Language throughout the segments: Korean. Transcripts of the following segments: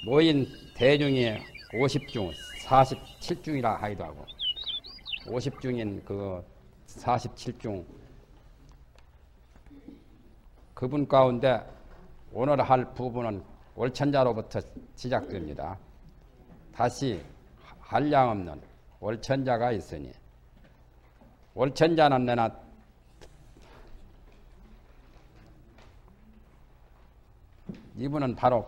모인 대중이 50중 47중이라 하기도 하고 50중인 그 47중 그분 가운데 오늘 할 부분은 월천자로부터 시작됩니다. 다시 한량없는 월천자가 있으니 월천자는 내나 이분은 바로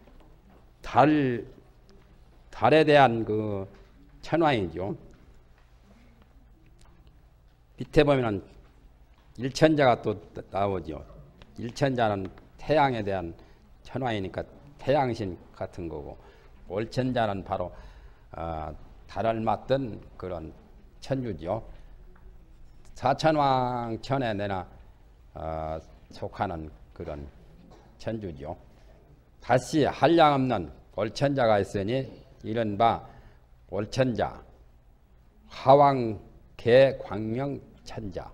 달에 대한 그 천왕이죠. 밑에 보면은 일천자가 또 나오죠. 일천자는 태양에 대한 천왕이니까 태양신 같은 거고 월천자는 바로 달을 맞던 그런 천주죠. 사천왕천에 내나 속하는 그런 천주죠. 다시 한량없는 월천자가 있으니 이른바 월천자, 화왕계 광명천자.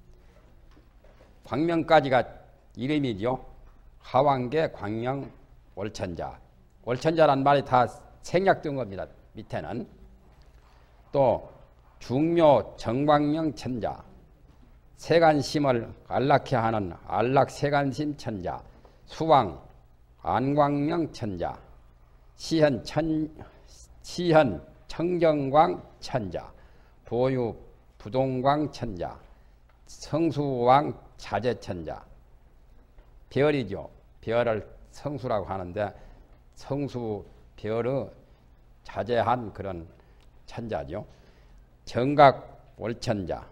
광명까지가 이름이죠. 화왕계 광명 월천자. 월천자란 말이 다 생략된 겁니다. 밑에는. 또 중묘 정광명 천자. 세간심을 안락해 하는 안락세간심 천자. 수왕 안광명 천자. 시현 청정광 천자. 보유 부동광 천자. 성수왕 자재천자. 별이죠. 별을 성수라고 하는데 성수 별의 자재한 그런 천자죠. 정각 월천자.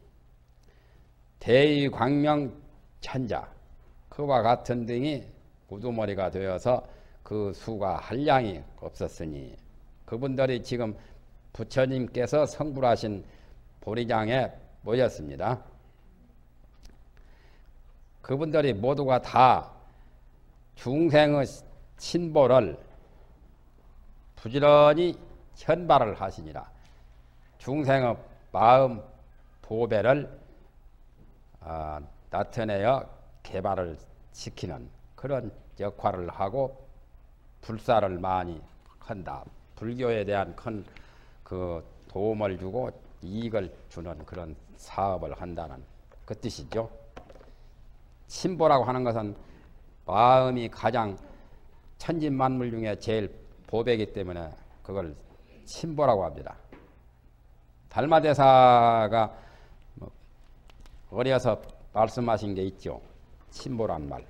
대의광명 천자. 그와 같은 등이 우두머리가 되어서 그 수가 한량이 없었으니 그분들이 지금 부처님께서 성불하신 보리장에 모였습니다. 그분들이 모두가 다 중생의 신보를 부지런히 현발을 하시니라. 중생의 마음 보배를 나타내어 개발을 시키는 그런 역할을 하고 불사를 많이 한다. 불교에 대한 큰 그 도움을 주고 이익을 주는 그런 사업을 한다는 그 뜻이죠. 신보라고 하는 것은 마음이 가장 천진만물 중에 제일 보배이기 때문에 그걸 신보라고 합니다. 달마대사가 어려서 말씀하신 게 있죠. 신보란 말.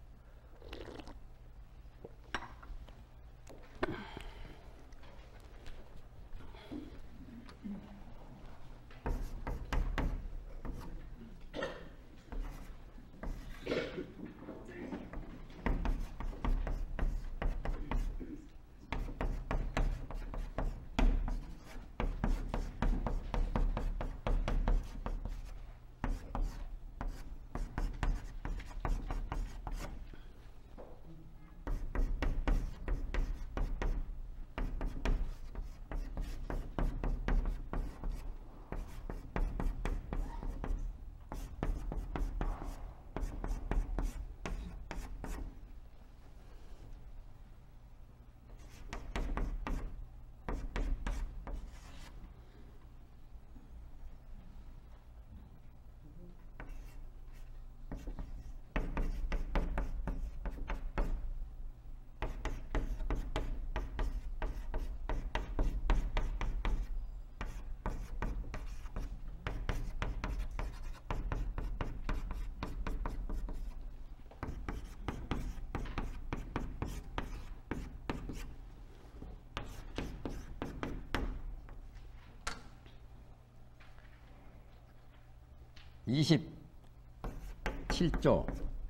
(27조)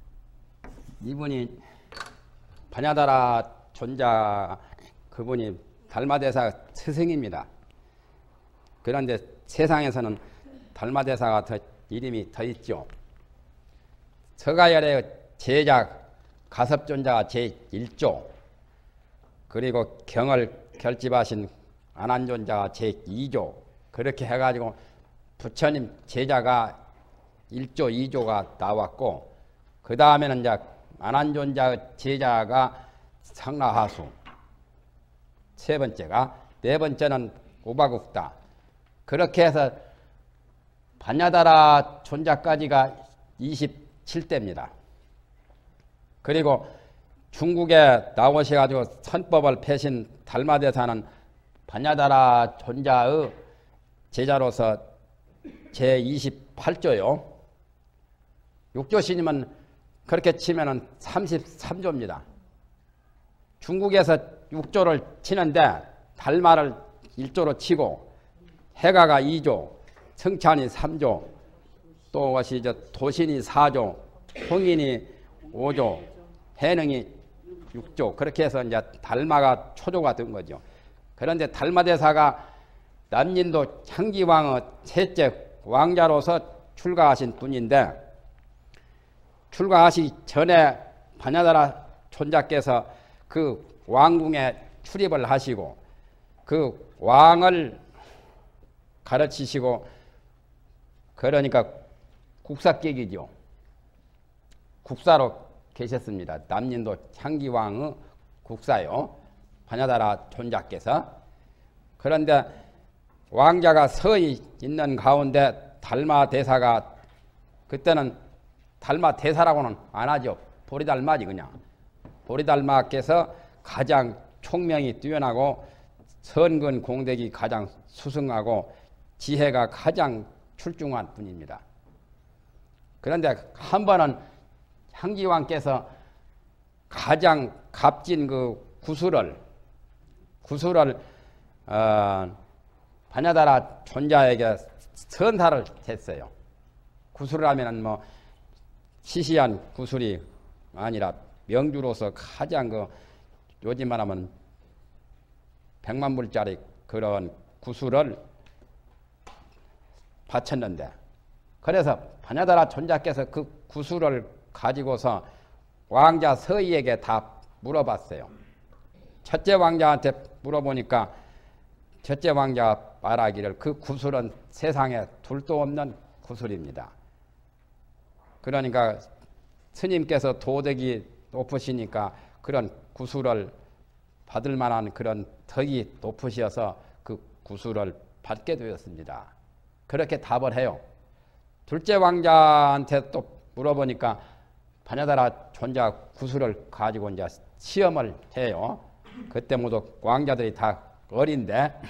이분이 바냐다라 존자 그분이 달마대사 스승입니다. 그런데 세상에서는 달마대사가 더 이름이 더 있죠. 서가열의 제자 가섭존자가 제1조 그리고 경을 결집하신 안한존자가 제2조 그렇게 해가지고 부처님 제자가 1조, 2조가 나왔고 그 다음에는 이제 안한존자 제자가 상라하수 세 번째가, 네 번째는 우바국다. 그렇게 해서 반야다라 존자까지가 27대입니다. 그리고 중국에 나오셔가지고 선법을 펴신 달마대사는 반야다라 존자의 제자로서 제28조요. 육조 스님은 그렇게 치면은 33조입니다. 중국에서 6조를 치는데 달마를 1조로 치고 해가가 2조, 성찬이 3조, 또 것이 도신이 4조, 홍인이 5조, 해능이 6조, 그렇게 해서 이제 달마가 초조가 된 거죠. 그런데 달마대사가 남인도 향기왕의 셋째 왕자로서 출가하신 분인데, 출가하시기 전에 반야다라 존자께서 그 왕궁에 출입을 하시고 그 왕을 가르치시고, 그러니까 국사격이죠. 국사로 계셨습니다. 남인도 향기왕의 국사요, 반야다라 존자께서. 그런데 왕자가 서히 있는 가운데 달마대사가, 그때는 달마대사라고는 안 하죠. 보리달마지 그냥. 보리달마께서 가장 총명이 뛰어나고 선근 공덕이 가장 수승하고 지혜가 가장 출중한 분입니다. 그런데 한 번은 향기왕께서 가장 값진 그 구슬을 반야다라 존자에게 선사를 했어요. 구슬하면은 뭐 시시한 구슬이 아니라 명주로서 가장 그 요즘 말하면 100만 불짜리 그런 구슬을 바쳤는데, 그래서 반야다라 존자께서 그 구슬을 가지고서 왕자 서희에게 다 물어봤어요. 첫째 왕자한테 물어보니까 첫째 왕자가 말하기를 그 구슬은 세상에 둘도 없는 구슬입니다. 그러니까 스님께서 도덕이 높으시니까 그런 구슬을 받을 만한 그런 덕이 높으셔서 그 구슬을 받게 되었습니다. 그렇게 답을 해요. 둘째 왕자한테 또 물어보니까 반야다라 존자 구슬을 가지고 이제 시험을 해요. 그때 모두 왕자들이 다 어린데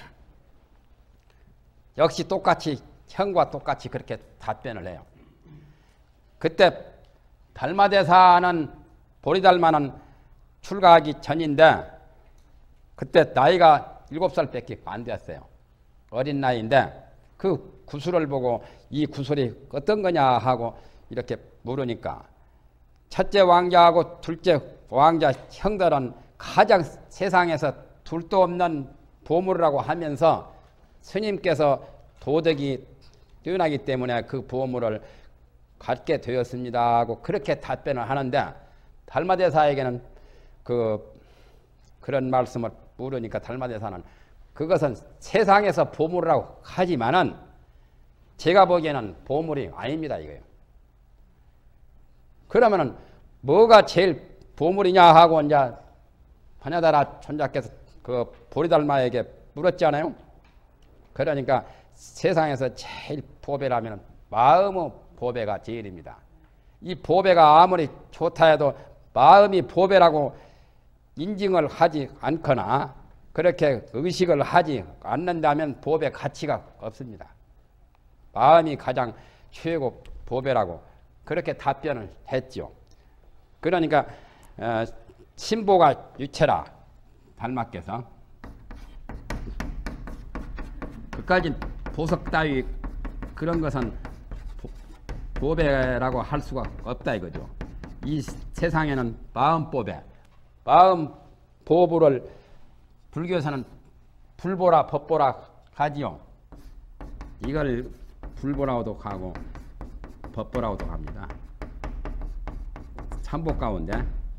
역시 똑같이 형과 똑같이 그렇게 답변을 해요. 그때 달마대사는 보리달마는 출가하기 전인데 그때 나이가 7살밖에 안 됐어요. 어린 나이인데 그 구슬을 보고 이 구슬이 어떤 거냐 하고 이렇게 물으니까 첫째 왕자하고 둘째 왕자 형들은 가장 세상에서 둘도 없는 보물이라고 하면서 스님께서 도덕이 뛰어나기 때문에 그 보물을 갖게 되었습니다 하고 그렇게 답변을 하는데, 달마대사에게는 그런 말씀을 물으니까 달마대사는 그것은 세상에서 보물이라고 하지만은 제가 보기에는 보물이 아닙니다 이거예요. 그러면은 뭐가 제일 보물이냐 하고 이제 반야다라 존자께서 그 보리달마에게 물었잖아요. 그러니까 세상에서 제일 보배라면 마음의 보배가 제일입니다. 이 보배가 아무리 좋다 해도 마음이 보배라고 인증을 하지 않거나 그렇게 의식을 하지 않는다면 보배 가치가 없습니다. 마음이 가장 최고 보배라고 그렇게 답변을 했죠. 그러니까 신보가 유체라 달마께서 그까지 보석 따위 그런 것은 보배라고 할 수가 없다 이거죠. 이 세상에는 마음 보배, 마음 보부를 불교에서는 불보라 법보라 하지요. 이걸 불보라고도 하고 법보라고도 합니다. 참보 가운데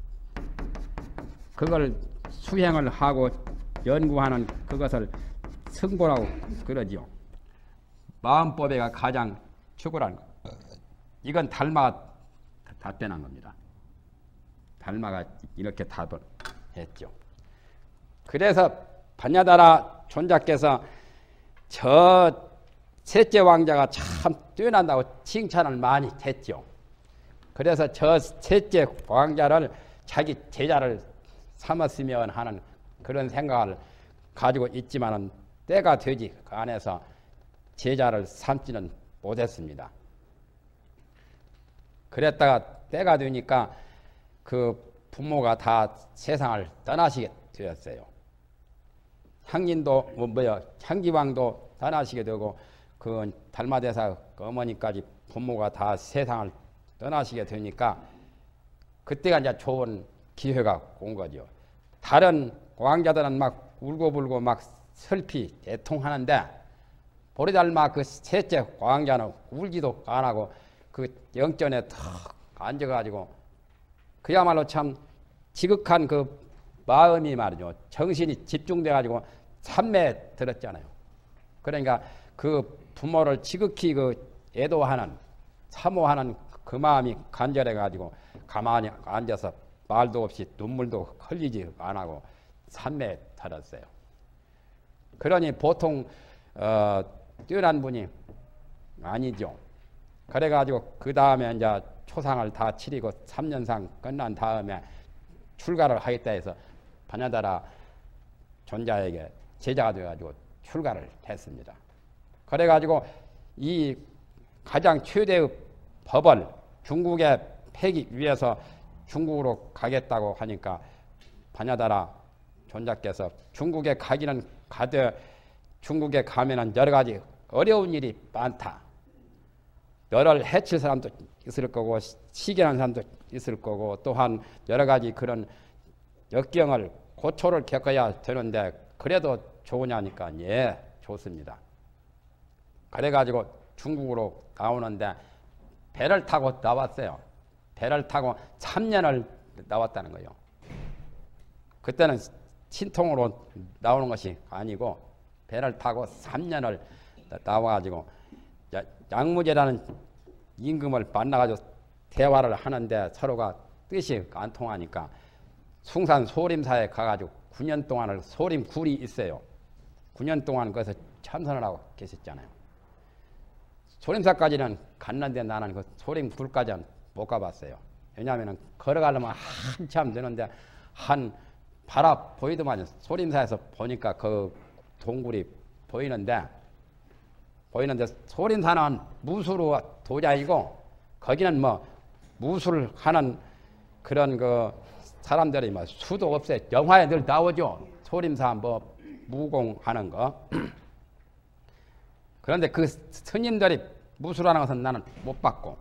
그걸 수행을 하고 연구하는 그것을 성보라고 그러지요. 마음보배가 가장 최고라는 것. 이건 달마가 답변한 겁니다. 달마가 이렇게 답을 했죠. 그래서 반야다라 존자께서 저 셋째 왕자가 참 뛰어난다고 칭찬을 많이 했죠. 그래서 저 셋째 왕자를 자기 제자를 삼았으면 하는 그런 생각을 가지고 있지만은 때가 되지 그 안에서 제자를 삼지는 못했습니다. 그랬다가 때가 되니까 그 부모가 다 세상을 떠나시게 되었어요. 향인도 향기왕도 떠나시게 되고 그 달마대사 어머니까지 부모가 다 세상을 떠나시게 되니까 그때가 이제 좋은 기회가 온 거죠. 다른 왕자들은 막 울고불고 막 슬피 애통하는데 보리달마 그 셋째 왕자는 울지도 안 하고 그 영전에 탁 앉아가지고 그야말로 참 지극한 그 마음이 말이죠. 정신이 집중돼가지고 삼매에 들었잖아요. 그러니까 그 부모를 지극히 그 애도하는 사모하는 그 마음이 간절해가지고 가만히 앉아서 말도 없이 눈물도 흘리지 안 하고 삼매에 들었어요. 그러니 보통 뛰어난 분이 아니죠. 그래가지고 그 다음에 이제 초상을 다 치르고 3년상 끝난 다음에 출가를 하겠다 해서 반야다라 존자에게 제자가 되어가지고 출가를 했습니다. 그래가지고 이 가장 최대의 법을 중국에 패기 위해서 중국으로 가겠다고 하니까 반야다라 존자께서 중국에 가기는 가되 중국에 가면은 여러 가지 어려운 일이 많다. 너를 해칠 사람도 있을 거고 시기하는 사람도 있을 거고 또한 여러 가지 그런 역경을 고초를 겪어야 되는데 그래도 좋으냐니까 예 좋습니다. 그래가지고 중국으로 나오는데 배를 타고 나왔어요. 배를 타고 3년을 나왔다는 거예요. 그때는 신통으로 나오는 것이 아니고 배를 타고 3년을 나와가지고 양무제라는 임금을 만나가지고 대화를 하는데 서로가 뜻이 안 통하니까 숭산 소림사에 가가지고 9년 동안을 소림굴이 있어요. 9년 동안 거기서 참선을 하고 계셨잖아요. 소림사까지는 갔는데 나는 그 소림굴까지는 못 가봤어요. 왜냐하면 걸어가려면 한참 되는데 한 바라 보이더만 소림사에서 보니까 그 동굴이 보이는데 소림사는 무술로 도자이고 거기는 뭐 무술하는 그런 그 사람들이 뭐 수도 없어요. 영화에 늘 나오죠. 소림사 뭐 무공하는 거. 그런데 그 스님들이 무술하는 것은 나는 못 봤고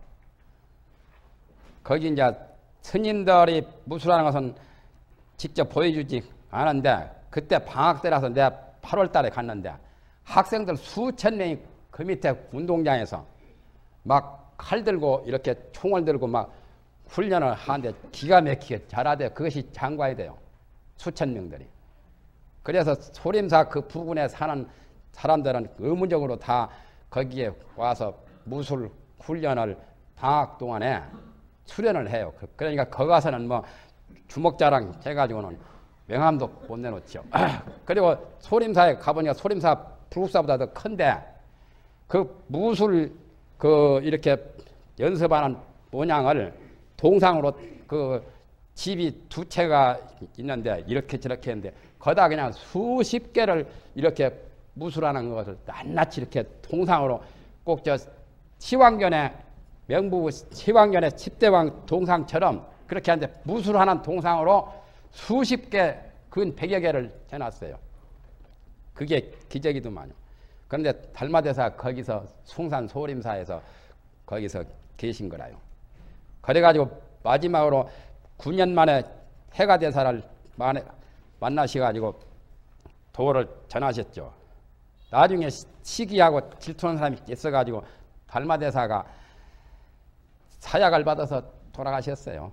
거기 이제 스님들이 무술하는 것은 직접 보여주지 않은데 그때 방학 때라서 내가 8월 달에 갔는데 학생들 수천 명이 그 밑에 운동장에서 막 칼 들고 이렇게 총을 들고 막 훈련을 하는데 기가 막히게 잘하대. 그것이 장과야 돼요. 수천 명들이. 그래서 소림사 그 부근에 사는 사람들은 의무적으로 다 거기에 와서 무술 훈련을 방학 동안에 수련을 해요. 그러니까 거기 가서는 뭐 주먹자랑 해가지고는 명함도 못 내놓죠. 그리고 소림사에 가보니까 소림사 불국사보다 더 큰데 그 무술 그 이렇게 연습하는 모양을 동상으로 그 집이 두 채가 있는데 이렇게 저렇게 했는데 거다 그냥 수십 개를 이렇게 무술하는 것을 낱낱이 이렇게 동상으로 꼭 저 시황견의 명부 시황견의 10대왕 동상처럼 그렇게 하는데 무술하는 동상으로 수십 개, 근 100여 개를 해놨어요. 그게 기적이더만요. 그런데 달마대사 거기서 숭산 소림사에서 거기서 계신 거라요. 그래가지고 마지막으로 9년 만에 해가대사를 만나셔가지고 도를 전하셨죠. 나중에 시기하고 질투하는 사람이 있어가지고 달마대사가 사약을 받아서 돌아가셨어요.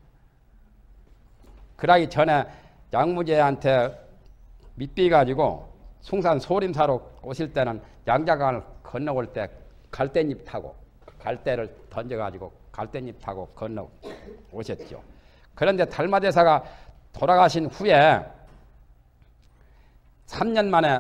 그러기 전에 양무제한테 밑비가지고 숭산 소림사로 오실 때는 양자강을 건너올 때 갈대잎 타고 갈대를 던져가지고 갈대잎 타고 건너 오셨죠. 그런데 달마대사가 돌아가신 후에 3년 만에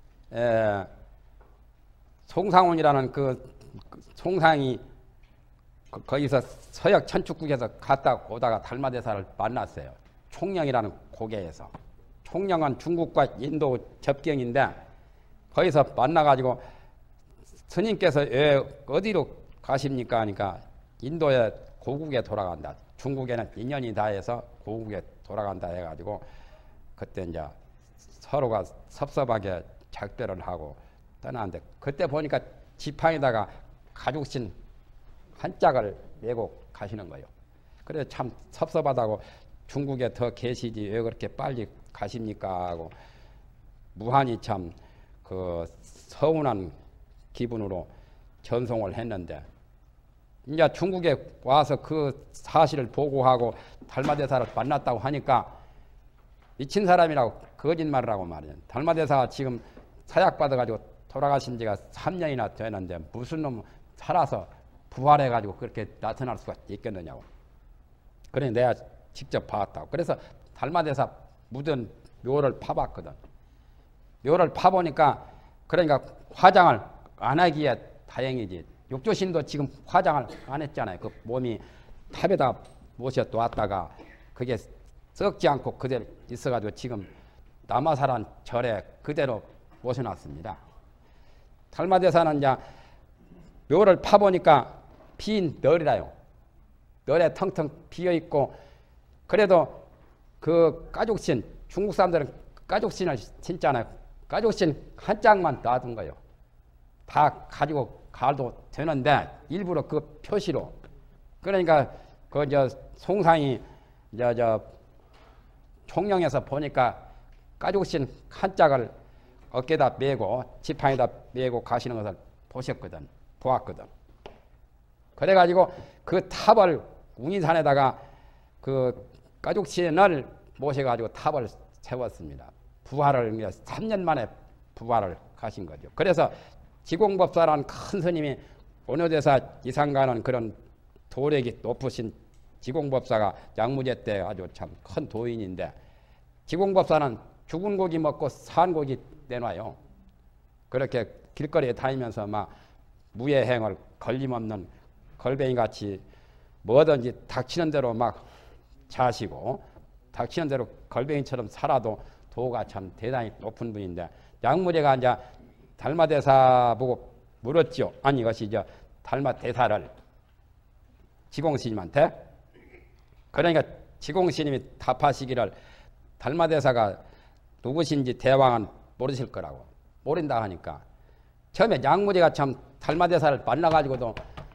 송상훈이라는 그 송상이 거기서 서역 천축국에서 갔다 오다가 달마대사를 만났어요. 총령이라는 고개에서. 총령은 중국과 인도 접경인데 거기서 만나가지고 스님께서 어디로 가십니까 하니까 인도의 고국에 돌아간다. 중국에는 인연이 다 해서 고국에 돌아간다 해가지고 그때 이제 서로가 섭섭하게 작별을 하고 떠나는데 그때 보니까 지팡이다가 가죽신 한 짝을 메고 가시는 거예요. 그래서 참 섭섭하다고 중국에 더 계시지 왜 그렇게 빨리 가십니까 하고 무한히 참 그 서운한 기분으로 전송을 했는데 이제 중국에 와서 그 사실을 보고하고 달마대사를 만났다고 하니까 미친 사람이라고 거짓말을 하고 말이에요. 달마대사가 지금 사약받아가지고 돌아가신 지가 3년이나 되는데 무슨 놈 살아서 부활해가지고 그렇게 나타날 수가 있겠느냐고. 그래 내가 직접 봤다고. 그래서 달마대사 묻은 묘를 파봤거든. 묘를 파보니까 그러니까 화장을 안 하기에 다행이지. 육조신도 지금 화장을 안 했잖아요. 그 몸이 탑에다 모셔 놓았다가 그게 썩지 않고 그대로 있어가지고 지금 남아사란 절에 그대로 모셔놨습니다. 달마대사는 이제 묘를 파보니까 빈 널이라요. 널에 텅텅 비어있고 그래도 그 가죽신 중국 사람들은 가죽신을 신잖아요. 가죽신 한 짝만 놔둔 거예요. 다 가지고 가도 되는데 일부러 그 표시로 그러니까 그 송상이 총령에서 보니까 가죽신 한 짝을 어깨에다 메고 지팡이에다 메고 가시는 것을 보았거든. 그래가지고 그 탑을 웅인산에다가 그 가죽신을 모셔가지고 탑을 세웠습니다. 부활을 3년 만에 부활을 가신 거죠. 그래서 지공법사라는 큰 스님이 원효대사 이상가는 그런 도력이 높으신 지공법사가 양무제 때 아주 참 큰 도인인데 지공법사는 죽은 고기 먹고 산 고기 내놔요. 그렇게 길거리에 다니면서 막 무예행을 걸림없는 걸뱅이같이 뭐든지 닥치는 대로 막 자시고 닥치는 대로 걸뱅이처럼 살아도 도가 참 대단히 높은 분인데 양무제가 이제 달마대사 보고 물었죠. 아니 이것이 달마대사를 지공스님한테 그러니까 지공스님이 답하시기를 달마대사가 누구신지 대왕은 모르실 거라고. 모른다 하니까 처음에 양무제가 참 달마대사를 만나가지고도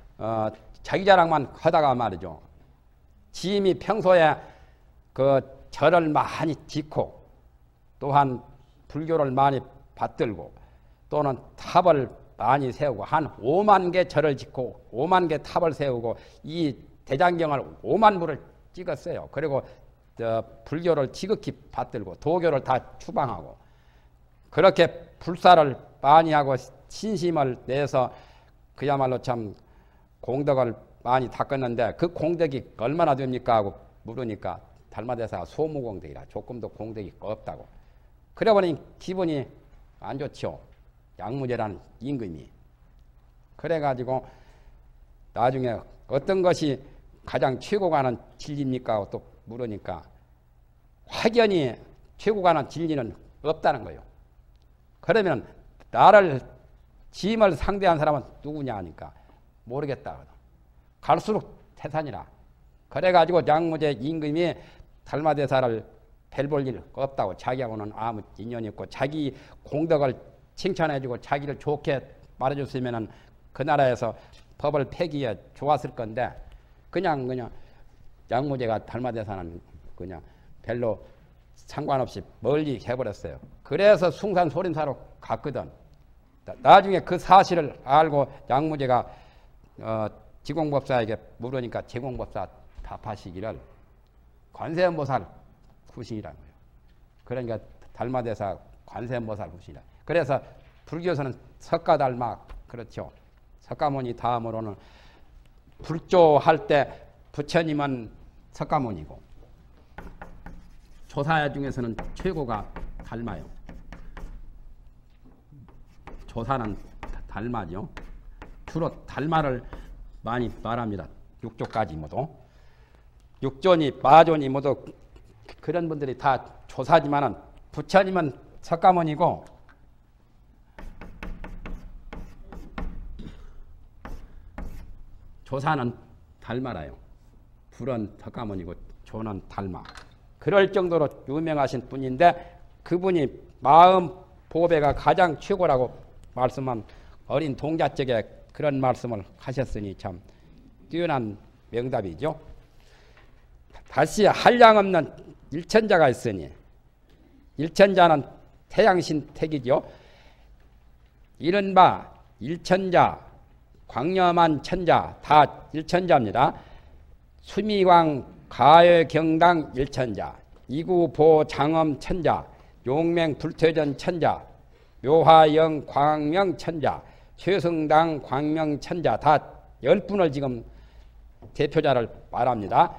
자기 자랑만 하다가 말이죠. 지임이 평소에 그 절을 많이 짓고 또한 불교를 많이 받들고 또는 탑을 많이 세우고 한 5만 개 절을 짓고 5만 개 탑을 세우고 이 대장경을 5만 부를 찍었어요. 그리고 불교를 지극히 받들고 도교를 다 추방하고 그렇게 불사를 많이 하고 신심을 내서 그야말로 참 공덕을 많이 닦았는데 그 공덕이 얼마나 됩니까 하고 물으니까 달마대사가 소무공덕이라 조금도 공덕이 없다고. 그래 보니 기분이 안 좋죠. 양무제라는 임금이. 그래가지고 나중에 어떤 것이 가장 최고가 하는 진리입니까 하고 또 물으니까 확연히 최고가 하는 진리는 없다는 거예요. 그러면 나를 짐을 상대한 사람은 누구냐 하니까 모르겠다. 갈수록 태산이라. 그래가지고 양무제 임금이 달마대사를 별 일 없다고 자기하고는 아무 인연이 없고 자기 공덕을 칭찬해주고 자기를 좋게 말해줬으면 그 나라에서 법을 폐기해 좋았을 건데 그냥 양무제가 달마대사는 그냥 별로 상관없이 멀리 해버렸어요. 그래서 숭산 소림사로 갔거든. 나중에 그 사실을 알고 양무제가 지공법사에게 물으니까 지공법사 답하시기를 관세음보살 후신이라는 거예요. 그러니까 달마대사 관세음보살 후신이라. 그래서 불교에서는 석가달마 그렇죠. 석가모니 다음으로는 불조할 때 부처님은 석가모니고 조사야 중에서는 최고가 달마요. 조사는 달마죠. 주로 달마를 많이 말합니다. 육조까지 모두. 육조니 마조니 모두 그런 분들이 다 조사지만은 부처님은 석가모니고 조사는 달마라요. 불은 석가모니고 조는 달마. 그럴 정도로 유명하신 분인데 그분이 마음 보배가 가장 최고라고 말씀한 어린 동자적에 그런 말씀을 하셨으니 참 뛰어난 명답이죠. 다시 한량없는 일천자가 있으니 일천자는 태양신 택이죠. 이른바 일천자, 광념한 천자 다 일천자입니다. 수미광 가여경당 일천자, 이구보 장엄 천자, 용맹 불퇴전 천자, 묘화영 광명 천자, 최승당 광명 천자 다 10분을 지금 대표자를 말합니다.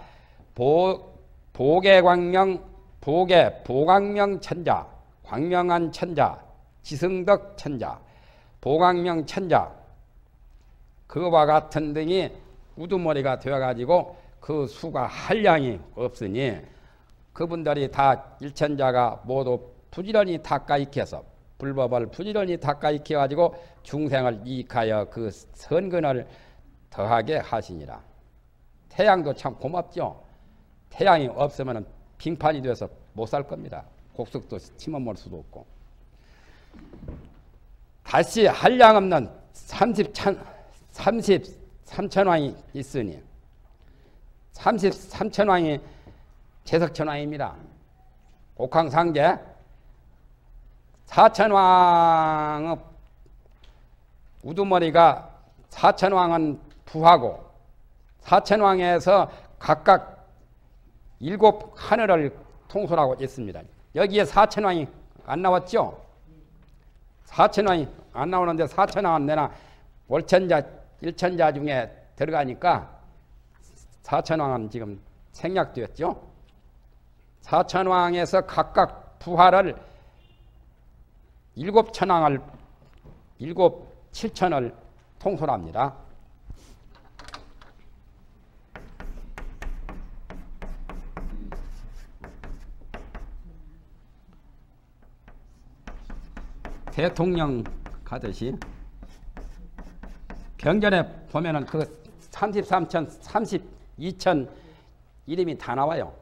보계광명, 보광명 천자, 광명한 천자, 지승덕 천자, 보광명 천자 그와 같은 등이 우두머리가 되어가지고 그 수가 한량이 없으니 그분들이 다 일천자가 모두 부지런히 닦아익혀서 불법을 부지런히 닦아익혀가지고 중생을 이익하여 그 선근을 더하게 하시니라. 태양도 참 고맙죠. 태양이 없으면 빙판이 돼서 못 살 겁니다. 곡석도 심어먹을 수도 없고. 다시 한량 없는 33천왕이 있으니 33천왕이 제석천왕입니다. 옥황상제 4천왕의 우두머리가 4천왕은 부하고 4천왕에서 각각 7 하늘을 통솔하고 있습니다. 여기에 4천왕이 안 나왔죠? 4천왕이 안 나오는데 4천왕은 내나 월천자, 일천자 중에 들어가니까 4천왕은 지금 생략되었죠. 4천왕에서 각각 부하를 7천왕을 7천을 통솔합니다. 대통령 가듯이 경전에 보면은 그 33천, 32천 이름이 다 나와요.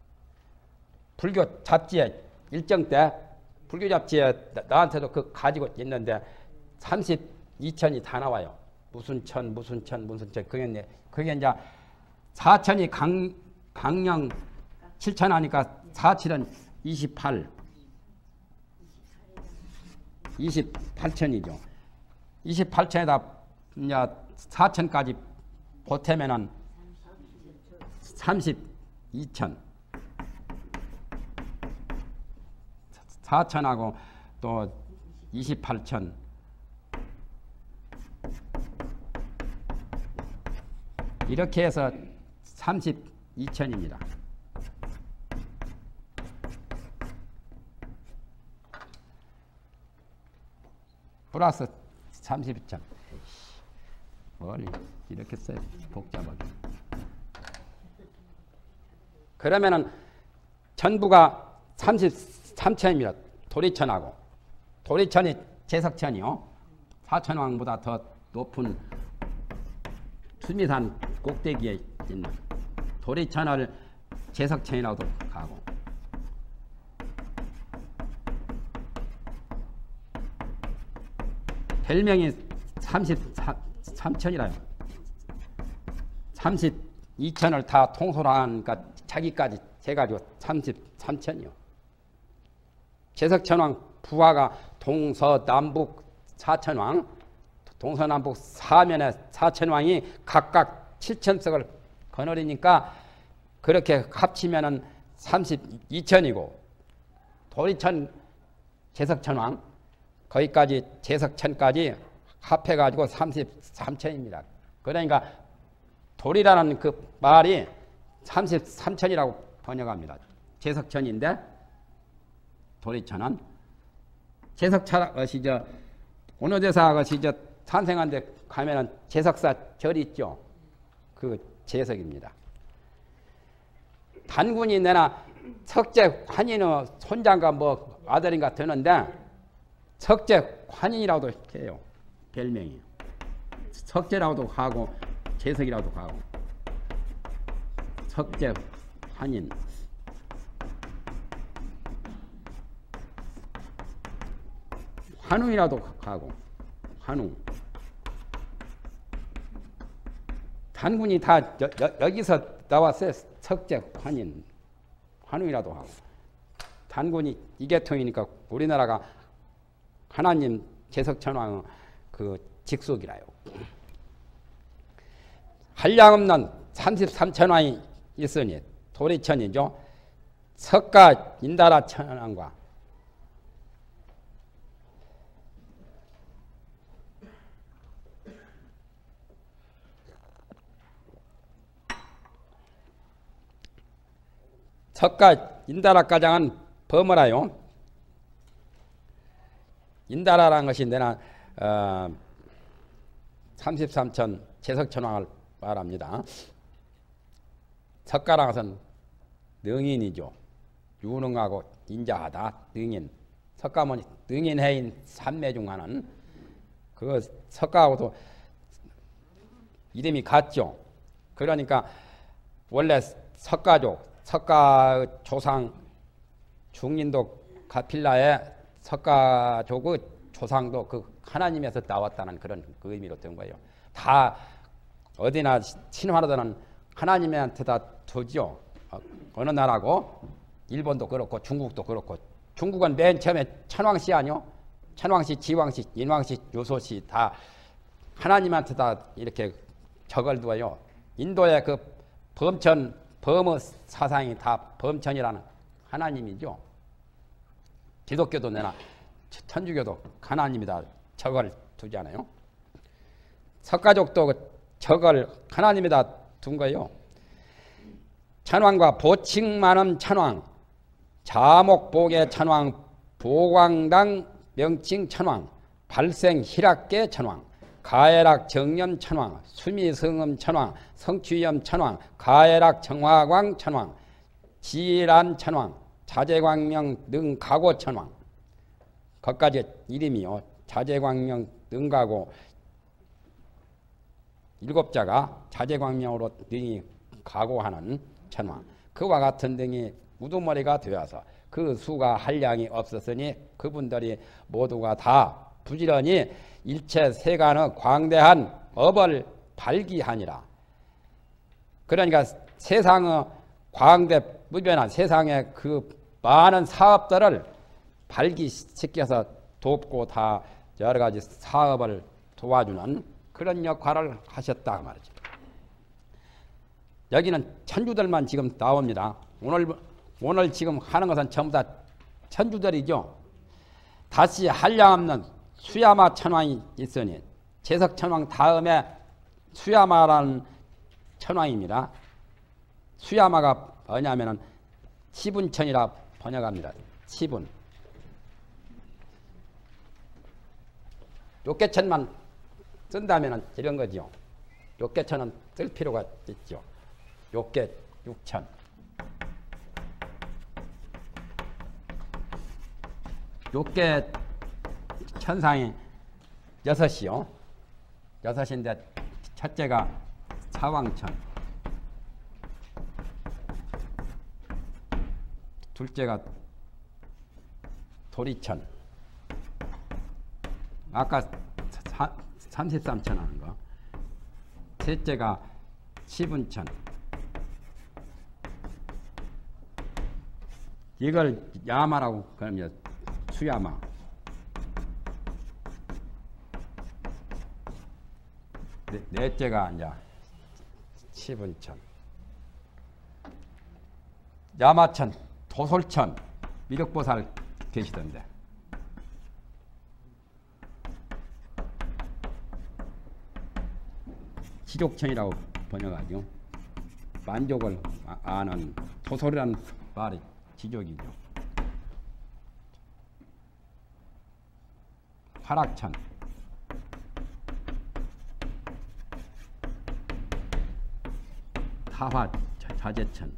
불교 잡지에 일정 때 불교 잡지에 나한테도 그 가지고 있는데 32천이 다 나와요. 무슨 천, 무슨 천, 무슨 천. 그게 이제 4천이 강령 7천 하니까 4칠은 28. 28천이죠. 28천에다 이제 4천까지 보태면은 32천. 4천하고 또 28천. 이렇게 해서 32천입니다. 플러스 32천. 뭘 이렇게 써요? 복잡하게. 그러면은 전부가 33천입니다. 도리천하고. 도리천이 제석천이요. 사천왕보다 더 높은 수미산 꼭대기에 있는 도리천을 제석천이라고도 가고. 별명이 33천이라요. 32천을 다 통솔하니까 자기까지 재가지고 33천이요. 제석천왕 부하가 동서남북 사천왕, 동서남북 사면의 사천왕이 각각 7천석을 거느리니까 그렇게 합치면은 32천이고 도리천 제석천왕 거기까지 제석천까지 합해가지고 33천입니다. 그러니까 도리라는 그 말이 33천이라고 번역합니다. 제석천인데 도리천은 제석천 것이 원효대사 것이 저 탄생한 데 가면은 제석사 절 있죠. 그 제석입니다. 단군이 내나 석재 환인의 손장가 뭐 아들인가 되는데 석재 환인이라고도 해요. 별명이. 석재라고도 하고 제석이라고도 하고. 석재 환인. 환웅이라도 하고. 환웅. 단군이 다 여기서 나왔어요. 석재 환인. 환웅이라도 하고. 단군이 이 계통이니까 우리나라가 하나님 제석천왕의 그 직속이라요. 한량없는 33천왕이 있으니 도리천이죠. 석가 인다라 천왕과 석가 인다라가장은 범어라요. 인다라라는 것이 내나 33천 제석천왕을 말합니다. 석가라는 것은 능인이죠. 유능하고 인자하다. 능인. 석가모니 능인해인 삼매 중 하나는 그 석가하고도 이름이 같죠. 그러니까 원래 석가족, 석가 조상 중린도 가필라의 석가족의 조상도 그 하나님에서 나왔다는 그런 그 의미로 된 거예요. 다 어디나 신화하다는 하나님한테 다 두죠. 어느 나라고 일본도 그렇고 중국도 그렇고 중국은 맨 처음에 천왕씨 아니요? 천왕씨, 지왕씨, 인왕씨, 요소씨 다 하나님한테 다 이렇게 적을 두어요. 인도의 그 범의 사상이 다 범천이라는 하나님이죠. 기독교도 내나 천주교도 하나님이다 적을 두잖아요. 석가족도 그 적을 하나님에다 둔 거예요. 천왕과 보칭 많은 천왕, 자목복의 천왕, 보광당 명칭 천왕, 발생 희락계 천왕, 가해락 정념 천왕, 수미성음 천왕, 성취염 천왕, 가해락 정화광 천왕, 지란 천왕, 자재광명 능가고 천왕. 거기까지 이름이요. 자재광명 능가고 7자가 자재광명으로 능이 가고하는 천왕. 그와 같은 등이 우두머리가 되어서 그 수가 한량이 없었으니 그분들이 모두가 다 부지런히 일체 세간의 광대한 업을 발기하니라. 그러니까 세상의 광대무변한 세상의 그 많은 사업들을 발기시켜서 돕고 다 여러 가지 사업을 도와주는 그런 역할을 하셨다 말이죠. 여기는 천주들만 지금 나옵니다. 오늘 지금 하는 것은 전부 다 천주들이죠. 다시 한량없는 수야마 천왕이 있으니 제석천왕 다음에 수야마라는 천왕입니다. 수야마가 뭐냐면은 치분천이라 번역합니다. 치분. 욕계천만 쓴다면은 이런 거죠. 욕계천은 쓸 필요가 있죠. 욕계 6천. 욕계 천상이 6이요. 6인데 첫째가 사왕천, 둘째가 도리천, 아까 33천 하는 거, 셋째가 치분천. 이걸 야마라고 그럽니다. 수야마. 넷째가 이제 치분천. 야마천, 도솔천, 미륵보살 계시던데. 지족천이라고 번역하죠. 만족을 아는 도솔이라는 말이 지족이죠. 화락천, 타화 자재천.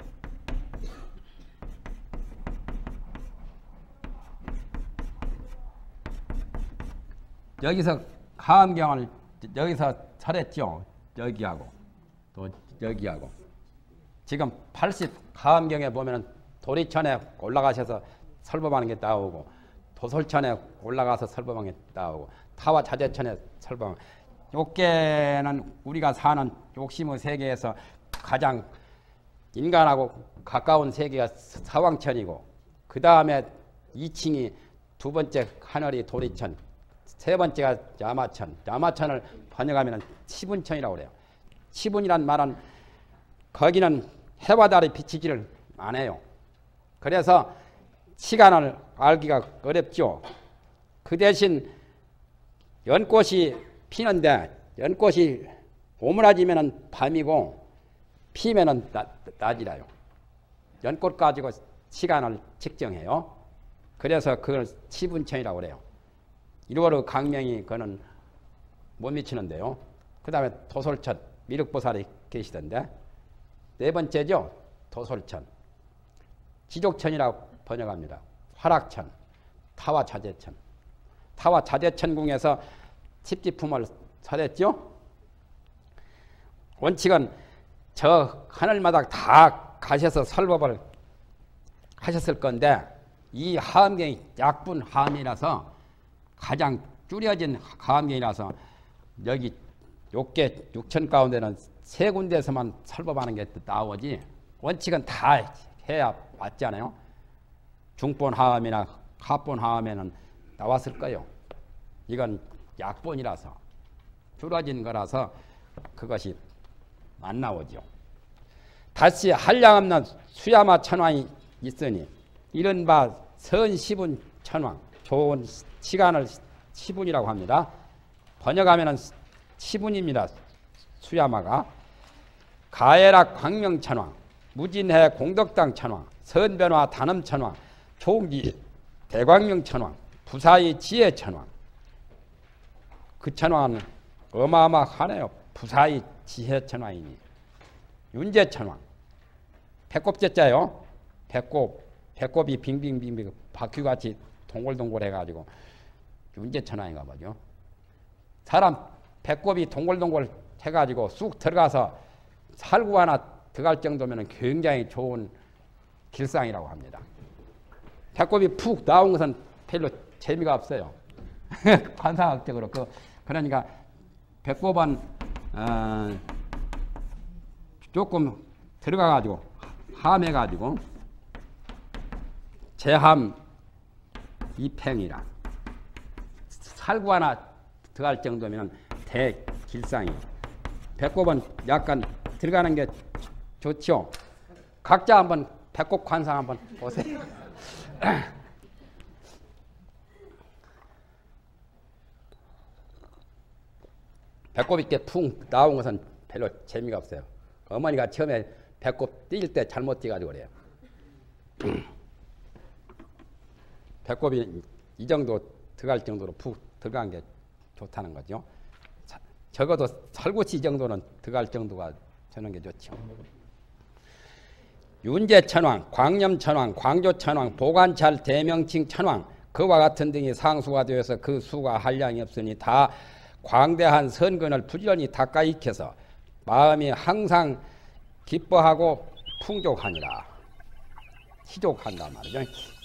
여기서 하암경을 여기서 설했죠. 여기하고 또 여기하고. 지금 80 하암경에 보면은 도리천에 올라가셔서 설법하는 게 나오고, 도솔천에 올라가서 설법하는 게 나오고, 타와 자재천에 설법. 요께는 우리가 사는 욕심의 세계에서 가장 인간하고 가까운 세계가 사왕천이고, 그 다음에 2층이 두 번째 하늘이 도리천, 세 번째가 야마천. 야마천을 번역하면 치분천이라고 그래요. 치분이란 말은 거기는 해와 달이 비치지를 않아요. 그래서 시간을 알기가 어렵죠. 그 대신 연꽃이 피는데, 연꽃이 오므라지면 밤이고 피면은 낮이라요. 연꽃 가지고 시간을 측정해요. 그래서 그걸 치분천이라고 그래요. 1월의 강명이 그는 못 미치는데요. 그 다음에 도솔천, 미륵보살이 계시던데, 네 번째죠. 도솔천. 지족천이라고 번역합니다. 화락천, 타와 자재천. 타와 자재천궁에서 칩지품을 설했죠. 원칙은 저 하늘마다 다 가셔서 설법을 하셨을 건데, 이 하암경이 약분 하암이라서 가장 줄여진 하암경이라서 여기 욕계 6천 가운데는 세 군데에서만 설법하는 게 나오지, 원칙은 다 해야 맞잖아요. 중본 하암이나 하본 하암에는 나왔을 거예요. 이건 약본이라서 줄어진 거라서 그것이 안 나오죠. 다시 한량없는 수야마 천왕이 있으니 이른바 선시분 천왕, 좋은 시간을 시분이라고 합니다. 번역하면 시분입니다. 수야마가 가해락 광명천왕, 무진해 공덕당 천왕, 선변화 단음 천왕, 총기 대광명 천왕, 부사의 지혜 천왕. 그 천왕은 어마어마하네요. 부사의 지혜 천왕이니. 윤재 천왕, 배꼽제자요. 배꼽이 빙빙빙빙 바퀴같이 동글동글 해가지고 윤재 천왕인가 보죠. 사람 배꼽이 동글동글 해가지고 쑥 들어가서 살구 하나 들어갈 정도면 굉장히 좋은 길상이라고 합니다. 배꼽이 푹 나온 것은 별로 재미가 없어요. 관상학적으로. 그러니까 배꼽은 조금 들어가가지고 함해가지고 제함 이팽이라 살구 하나 들어갈 정도면 대길상이에요. 배꼽은 약간 들어가는 게 좋죠. 각자 한번 배꼽 관상 한번 보세요. 배꼽 있게 푹 나온 것은 별로 재미가 없어요. 어머니가 처음에 배꼽 뛸 때 잘못 뛰가지고 그래요. 배꼽이 이 정도 들어갈 정도로 푹 들어간 게 좋다는 거죠. 적어도 살구치 이 정도는 들어갈 정도가 저는 게 좋죠. 윤재천왕, 광념천왕, 광조천왕, 보관찰, 대명칭 천왕, 그와 같은 등이 상수가 되어서 그 수가 한량이 없으니 다 광대한 선근을 부지런히 닦아 익혀서 마음이 항상 기뻐하고 풍족하니라. 희족한단 말이죠.